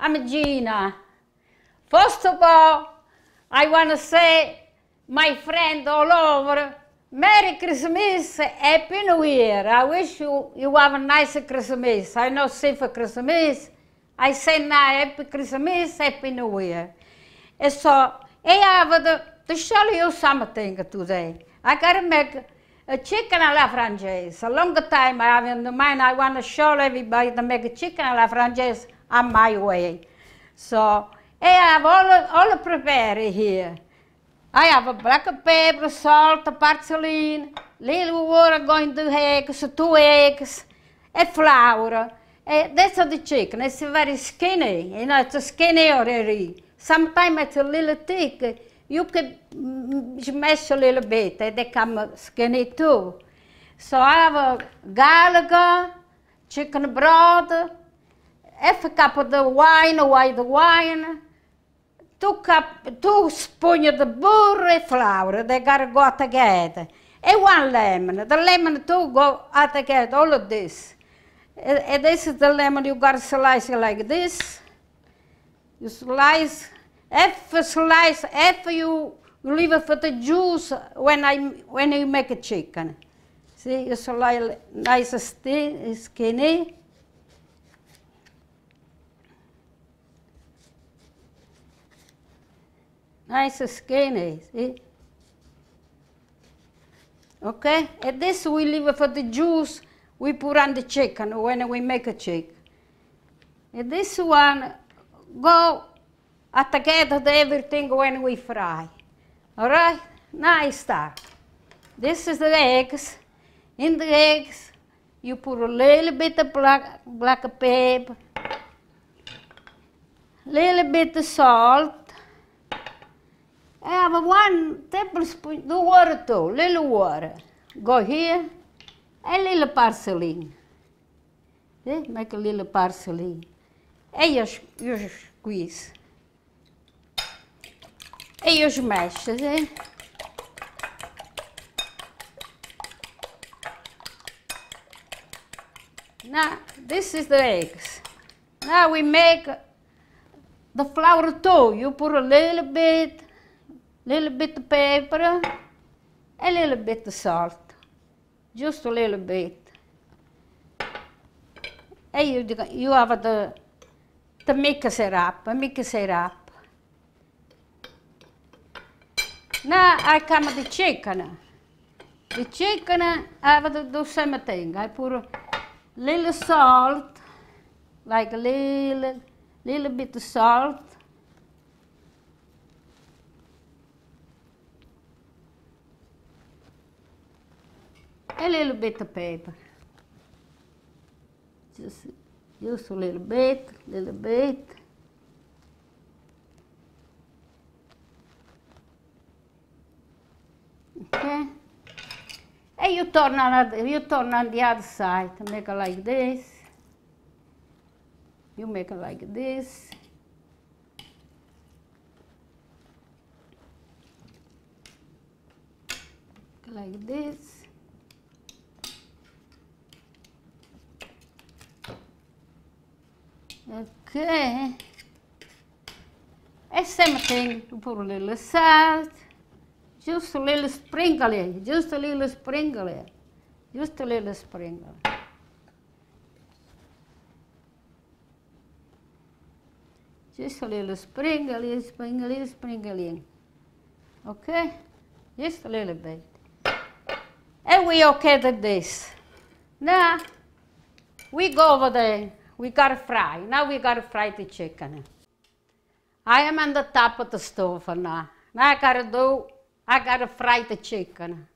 I'm Gina. First of all, I want to say, my friend all over, Merry Christmas, Happy New Year. I wish you have a nice Christmas. I know say for Christmas. I say now Happy Christmas, Happy New Year. And so, I have to show you something today. I gotta make a chicken alla Francese. A long time I have in the mind, I want to show everybody to make a chicken alla Francese on my way. So, I have all prepared here. I have a black pepper, salt, parsley, little water going to eggs, 2 eggs, and flour. That's the chicken. It's very skinny. You know, it's a skinny already. Sometimes it's a little thick. You can smash a little bit, and they come skinny too. So I have a garlic, chicken broth, half a cup of the white wine, 2 spoons of butter and flour. They gotta go together. And 1 lemon. The lemon too go together, all of this. And this is the lemon, you gotta slice it like this. You slice, half you leave it for the juice when you make a chicken. See, you slice nice skinny. Nice skinny, see? Okay, and this we leave it for the juice we put on the chicken when we make a chicken. And this one go together to everything when we fry. All right, now I start. This is the eggs. In the eggs, you put a little bit of black pepper, little bit of salt. I have 1 tablespoon of water too, little water. Go here, a little parsley. See? Make a little parsley. And you squeeze. And you smash, see? Now, this is the eggs. Now we make the flour too. You put a little bit of pepper, a little bit of salt, just a little bit. And you have to mix it up, Now I come to the chicken. The chicken, I have to do the same thing. I put a little salt, like a little bit of salt. A little bit of pepper. Just a little bit. Okay. And you turn on the other side. Make it like this. You make it like this. Like this. Okay. And same thing, you put a little salt, just a little sprinkle, just a little sprinkle. Just a little sprinkle. Just a little sprinkle, sprinkling. Okay? Just a little bit. And we okay with this. Now, we go over there. We gotta fry. Now we gotta fry the chicken. I am on the top of the stove now. Now I gotta fry the chicken.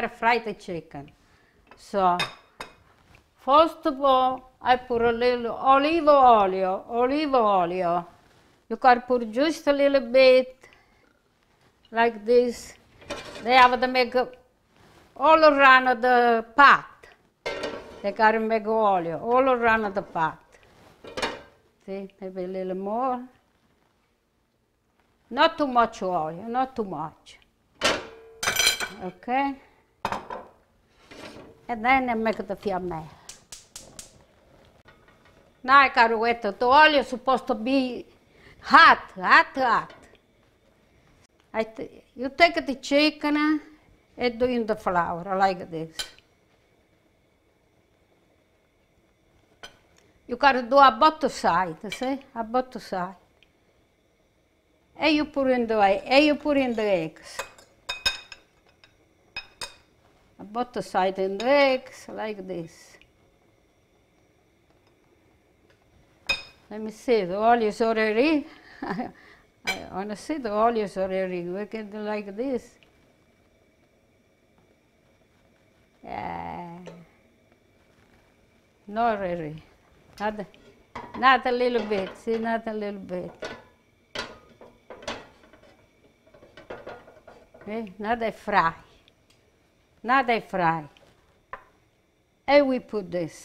So, first of all, I put a little olive oil. You gotta put just a little bit, like this. They have to make all around the pot. They gotta make oil all around the pot. See, maybe a little more. Not too much oil, not too much. Okay? And then I make the fiammelle. Now, Caruetta, the oil is supposed to be hot, hot, hot. You take the chicken and do in the flour like this. You gotta do a both side, see? A both side. And you put in the eggs. A both side in the eggs like this. Let me see, the oil is already, I want to see the oil is already, we can do like this. Not really, not a little bit, see, not a little bit. Okay, now they fry, and we put this.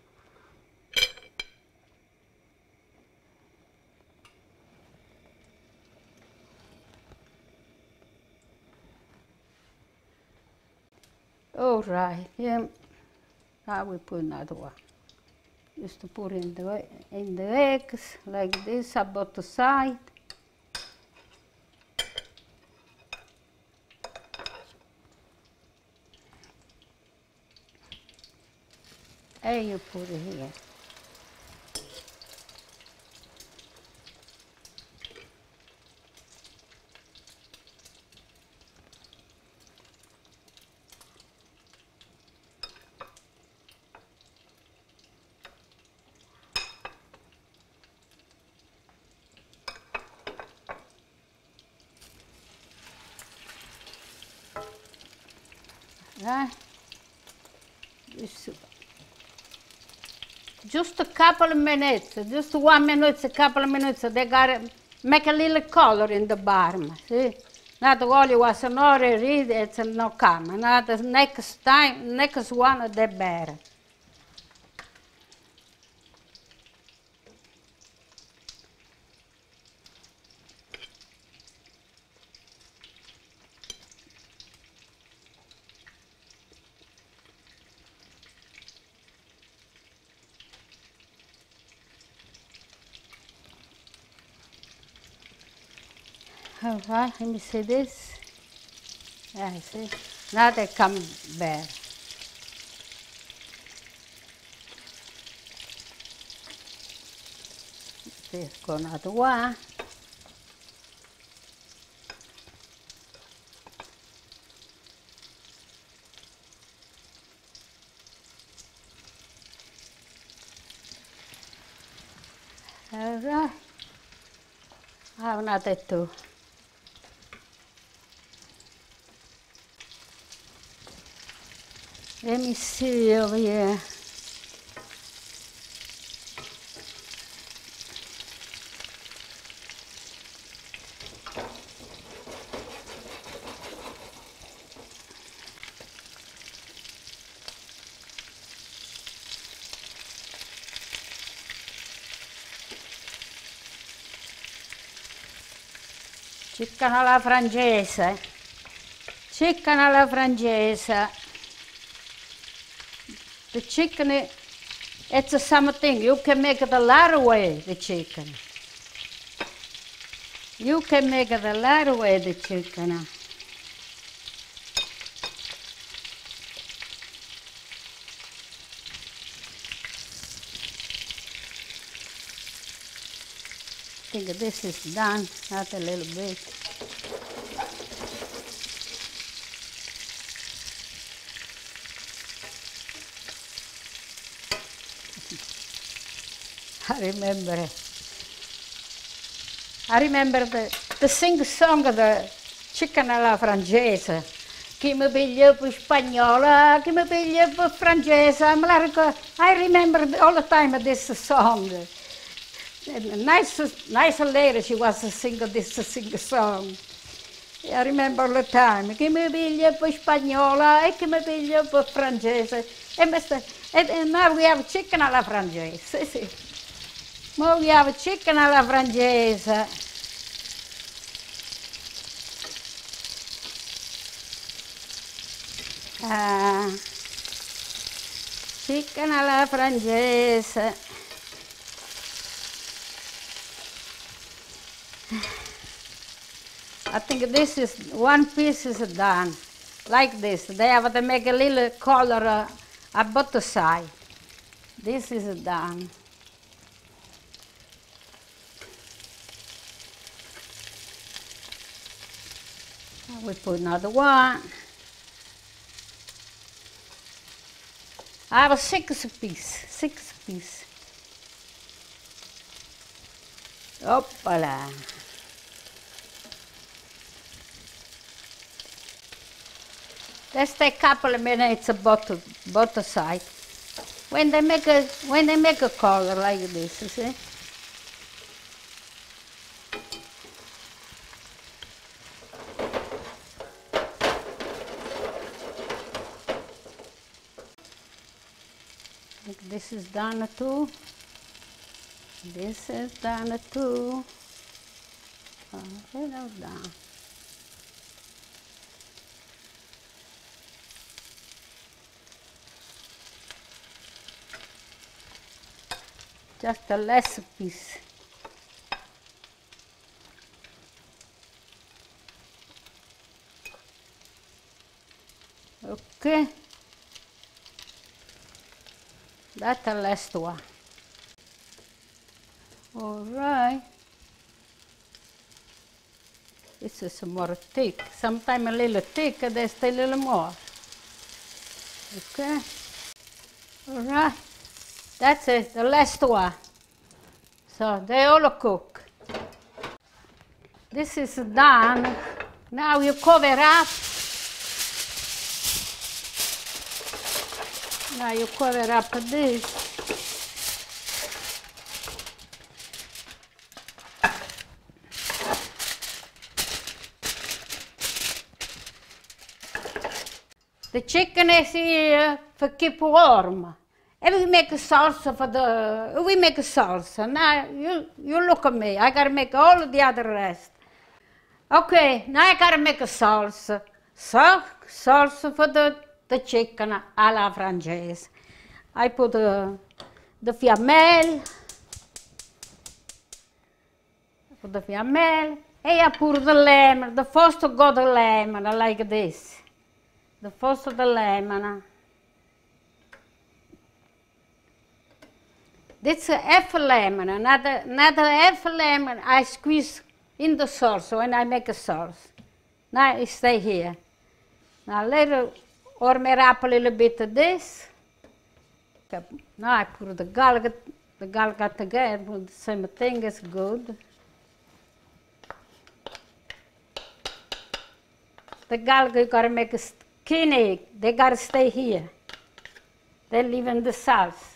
All right, yeah. Now we put another one. Just to put in the eggs like this on both sides. And you put it here. Just a couple of minutes, just 1 minute, a couple of minutes, they got to make a little color in the bottom, see? Now the oil was not ready, it's not coming. Now the next one, the better. All right, let me see this. Yeah, see? Now they come better. There's another one. All right. I have another two. Let me see over here. Chicken alla francese. Chicken alla francese. The chicken, it's the same thing. You can make it a lot of ways, the chicken. You can make it a lot of ways, the chicken. I think this is done, not a little bit. I remember the sing song of the chicken alla francese. Chi mi piglia per spagnola, chi mi piglia per francese. I remember all the time this song. Nice lady she was to sing this song. I remember all the time. Chi mi piglia per spagnola e chi mi piglia per francese. And now we have chicken alla francese. Sì. Now we have chicken alla francese. Chicken alla francese. I think this is, one piece is done, like this. They have to make a little color at both sides. This is done. We put another one. I have a 6 piece, 6 piece. Hoppala. Let's take a couple of minutes both sides. When they make a color like this, you see? This is done too. This is done too. Down. Just a less piece. Okay. That's the last one. All right. This is more thick. Sometimes a little thick, there's a little more. Okay. All right. That's it, the last one. So they all cook. This is done. Now you cover up. Now you cover up this. The chicken is here for keep warm. And we make a salsa for the, we make a salsa. Now you look at me, I gotta make all the other rest. Okay, now I gotta make a salsa. So, salsa for the chicken alla francese. I put the fiammelle. And I put the lemon. The first got the lemon like this. The first the lemon. This is half lemon, another half lemon I squeeze in the sauce when I make a sauce. Now it stay here. Now later warm it up a little bit of this. Now I put the garlic together, put the same thing is good. The garlic you gotta make skinny, they gotta stay here. They live in the sauce.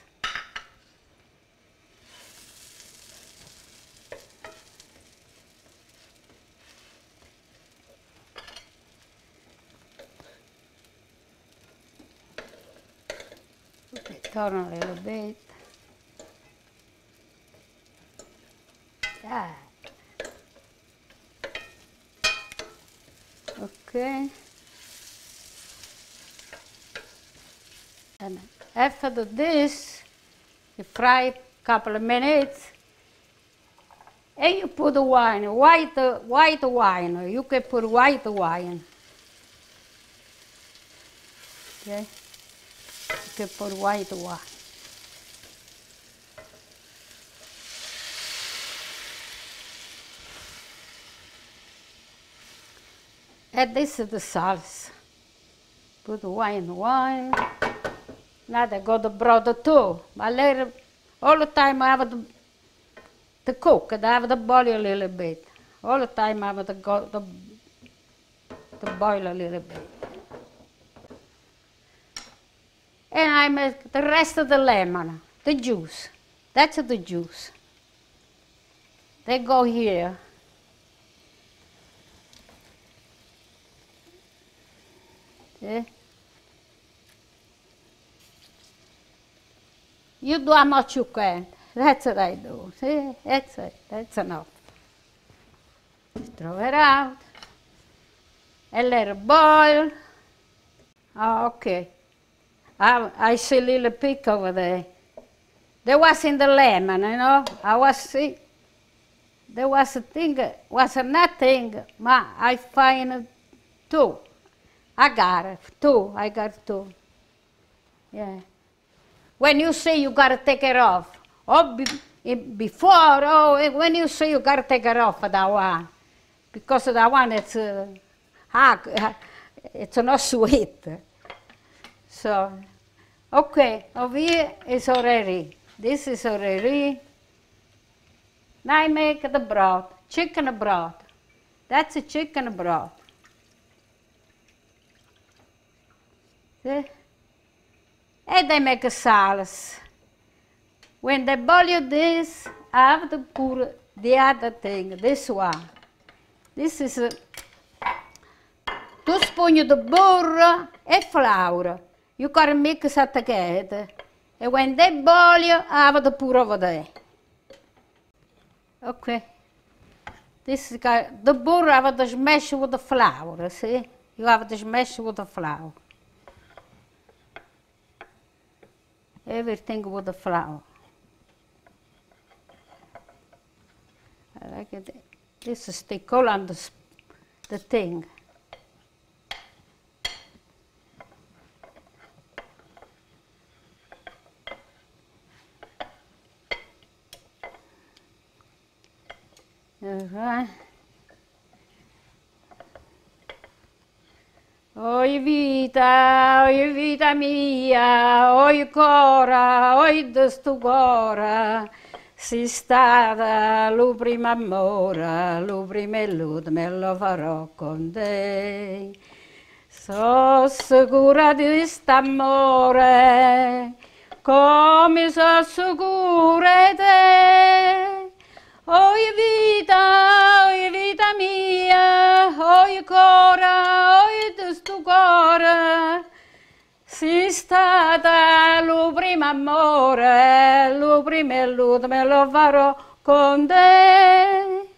Turn a little bit. That. Okay. And after this, you fry a couple of minutes, and you put the wine, white wine. You can put white wine. Okay. You can put white wine. And this is the salsa. Put wine. Now they got the broth too. But later, all the time I have to cook, and I have to boil a little bit. All the time I have to boil a little bit. And I make the rest of the lemon, the juice. That's the juice. They go here. See? You do how much you can. That's what I do. See? That's it. That's enough. Just throw it out and let it boil. Oh, okay. I see a little pig over there. There was in the lemon, you know. There there was a thing, was nothing, but I find two. I got two. Yeah. When you say you gotta take it off, or before, or when you say you gotta take it off that one, because that one it's hard, it's not sweet. So, okay, over here is already. This is already. Now I make the broth, chicken broth. That's a chicken broth. See? And I make a sauce. When they boil this, I have to put the other thing, this one. This is 2 spoons of butter and flour. You gotta mix it together. And when they boil, I have to put over there. Okay. This is the butter I have to smash with the flour, see? You have to smash with the flour. Everything with the flour. I like it. This is the all on the thing. Right. Oi vita mia, oi cora, oi destu cora, si stata lo primo amore, lo primo lud me lo farò con te. So sicura di st'amore, come so sicura di te. Oi vita mia, oi cora, oi destu cora, si stata lo primo amore, lo primo lud me lo farò con te.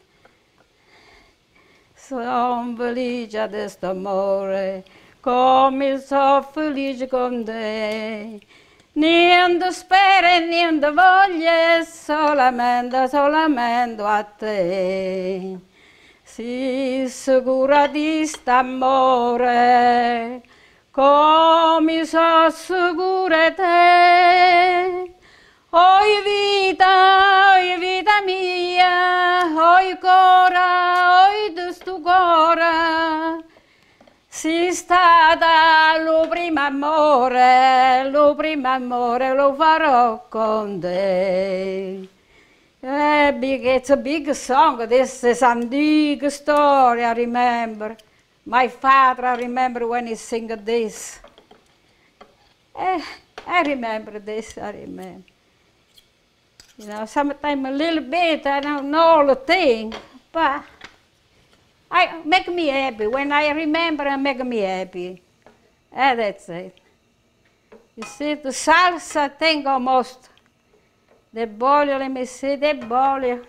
Sono felice di st'amore, come sono felice con te. Niente spera e niente voglia, solamente a te. Sii sicura di st'amore, come sono sicura di te. Oi vita mia, oi cora, oi destu cora, si stata lo primo amore lo farò con te. It's a big song, this is a big story, I remember. My father, I remember when he sang this. I remember this, I remember. You know, sometimes a little bit, I don't know all the thing, but I make me happy. When I remember, it make me happy. That's it. You see, the salsa thing almost. The boil, let me see, the boil.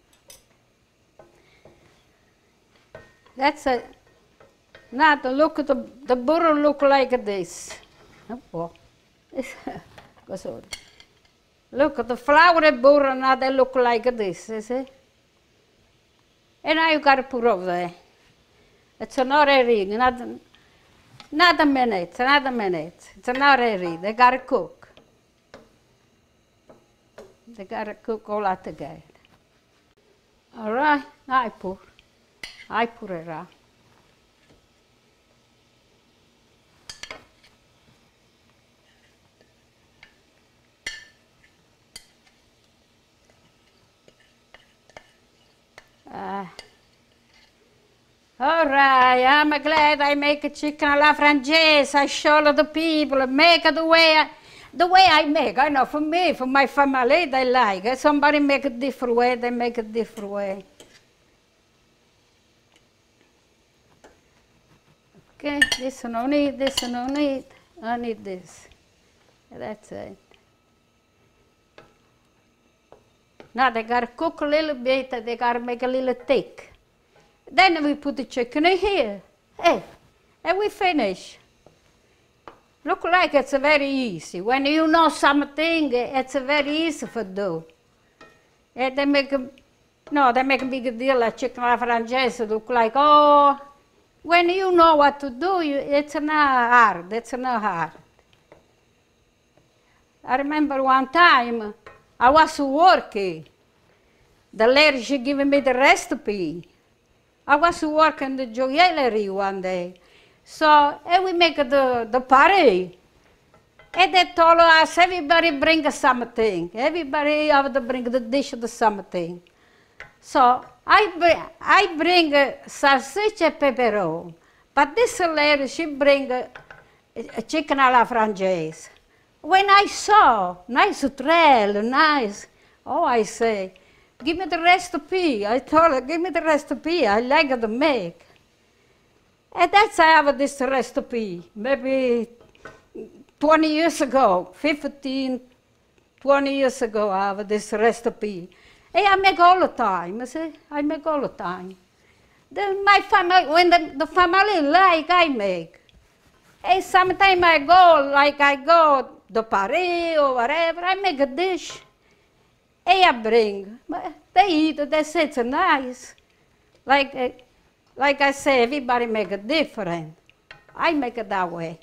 That's it. Now to look at the butter look like this. Oh, sorry. Look at the flour butter, now they look like this, you see? And now you got to put over there. It's another ring, not a minute, it's another ring. They got to cook. They got to cook all that together. All right, now I put it out. All right, I'm glad I make a chicken alla francese. I show the people, make it the way I make. I know for me, for my family, they like it. Somebody make a different way, they make a different way. Okay, this no need, this no need. I need this. That's it. Now they gotta cook a little bit, they gotta make a little thick. Then we put the chicken in here. Hey, and we finish. Look like it's very easy. When you know something, it's very easy to do. And they make No, they make a big deal of chicken alla francese. Look like, oh, when you know what to do, it's not hard. It's not hard. I remember one time I was working. The lady, she gave me the recipe. I was working in the joiellery one day. So, and we make the party. And they told us, everybody bring something. Everybody have to bring the dish of something. So, I bring salsiccia and pepperoni. But this lady, she bring a chicken alla francese. When I saw, nice trail, nice, oh, I say, give me the recipe. I told her, give me the recipe. I like to make. And that's how I have this recipe. Maybe 20 years ago, 15, 20 years ago, I have this recipe. And I make all the time, you see? I make all the time. My family, when the family like, I make. And sometimes I go to Paris or whatever, I make a dish. And I bring. They eat, they say it's nice. Like I say, everybody make it different. I make it that way.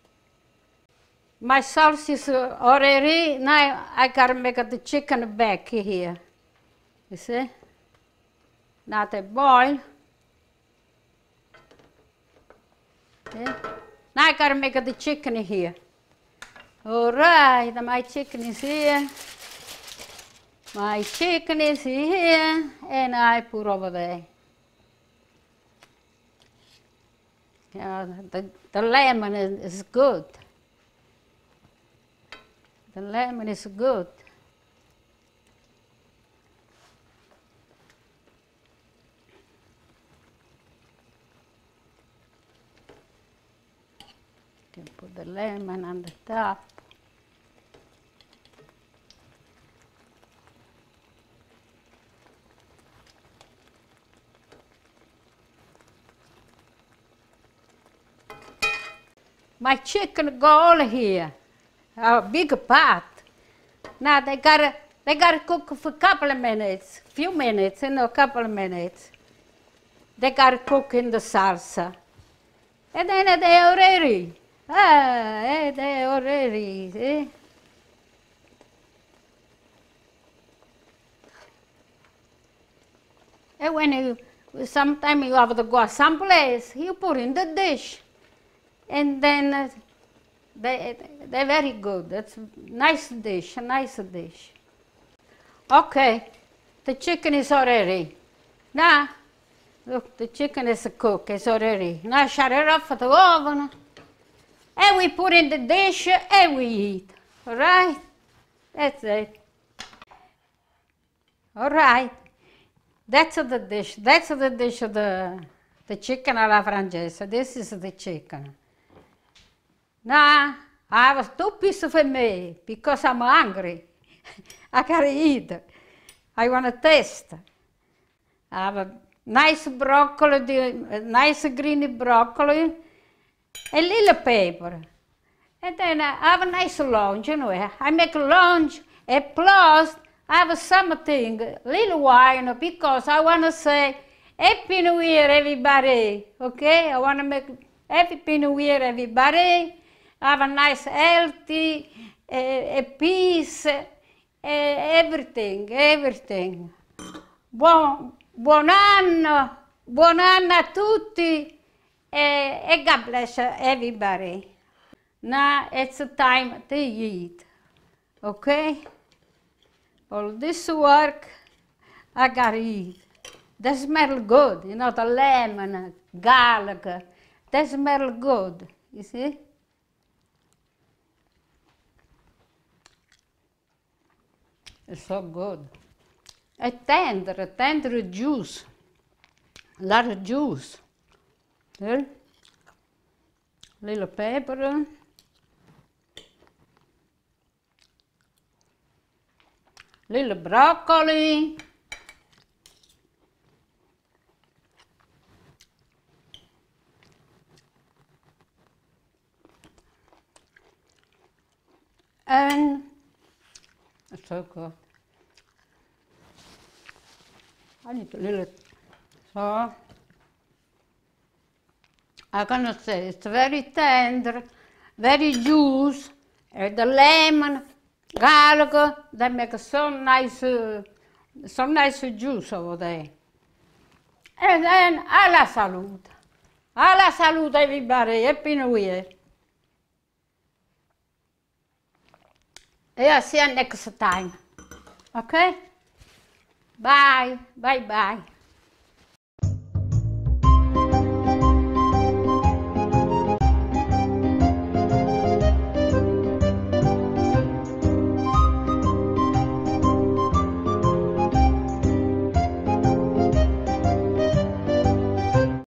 My sauce is already, now I gotta make the chicken back here. You see? Now they boil. Okay. Now I gotta make the chicken here. All right, my chicken is here. My chicken is here, and I put over there. Yeah, the lemon is good. The lemon is good. You can put the lemon on the top. My chicken go all here, a big pot. Now they gotta cook for a couple of minutes, few minutes, a couple of minutes. They gotta cook in the salsa. And then they're ready. They're ready, see? And when sometimes you have to go someplace, you put in the dish. And then they're very good. That's a nice dish, a nice dish. Okay, the chicken is already. Now, look, the chicken is cooked, it's already. Now shut it off the oven. And we put in the dish and we eat. All right? That's it. All right. That's the dish. That's the dish of the chicken alla francese. This is the chicken. Now, I have 2 pieces for me because I'm hungry. I gotta eat. I want to taste. I have a nice broccoli, nice green broccoli, a little pepper. And then I have a nice lunch, you know. I make lunch, and plus I have something, little wine, because I want to say, Happy New Year, everybody, okay? I want to make Happy New Year, everybody. Have a nice healthy, a peace, everything. Buon anno a tutti, and God bless everybody. Now it's time to eat, okay? All this work, I gotta eat. They smell good, you know, the lemon, garlic, they smell good, you see? It's so good. A tender juice. A lot of juice. See? Little pepper. Little broccoli. And it's so good. I need a little, so. I'm gonna say it's very tender, very juice, and the lemon, garlic, they make some nice juice over there. And then alla salute. Alla salute everybody, Happy New Year. Yeah, see you next time. Okay? Bye, bye bye.